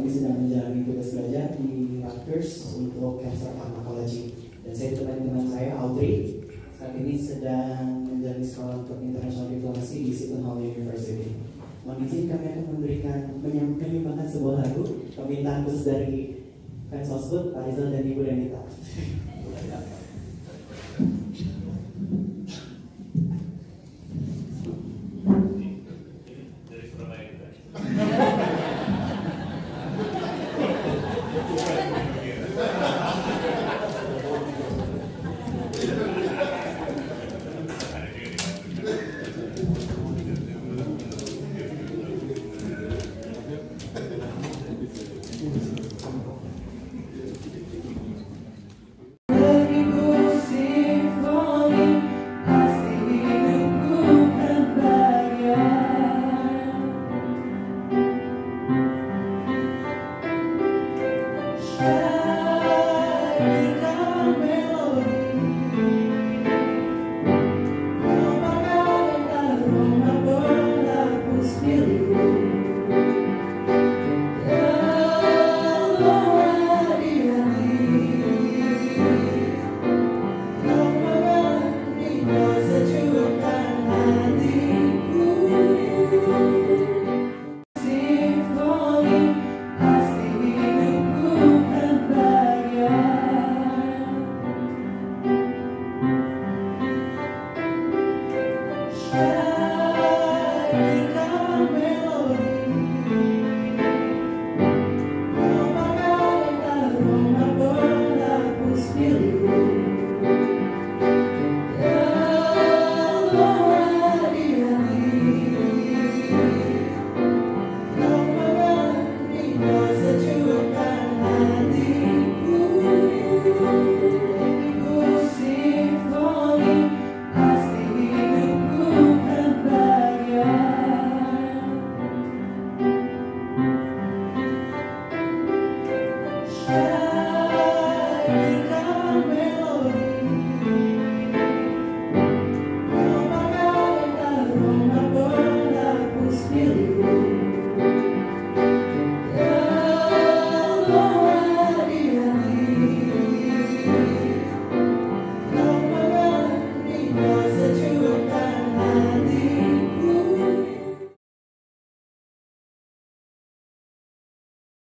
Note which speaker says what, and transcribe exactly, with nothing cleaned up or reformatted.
Speaker 1: kami sedang menjalani tugas belajar di Rutgers untuk cancer pharmacology. Dan saya ditemani teman saya, Audrey. Saat ini sedang menjalani sekolah untuk international diplomasi di Seton Hall University. Mohon izin kami akan memberikan menyumbangkan sebuah lagu permintaan khusus dari fans Osgood, Pak Rizal dan Ibu Danita.
Speaker 2: Shine, come